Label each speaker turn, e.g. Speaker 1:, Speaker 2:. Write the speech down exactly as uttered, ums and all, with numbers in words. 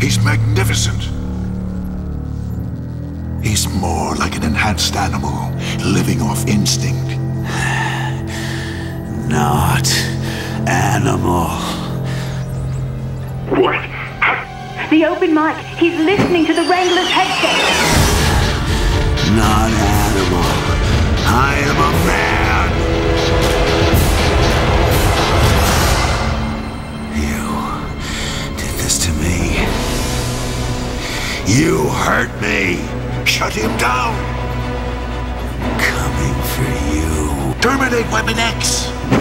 Speaker 1: He's magnificent. He's more like an enhanced animal, living off instinct.
Speaker 2: Not animal.
Speaker 3: What?
Speaker 4: The open mic. He's listening to the Wrangler's headset.
Speaker 2: Not animal. I am a man. You did this to me. You hurt me.
Speaker 1: Shut him down!
Speaker 2: I'm coming for you.
Speaker 1: Terminate Weapon X!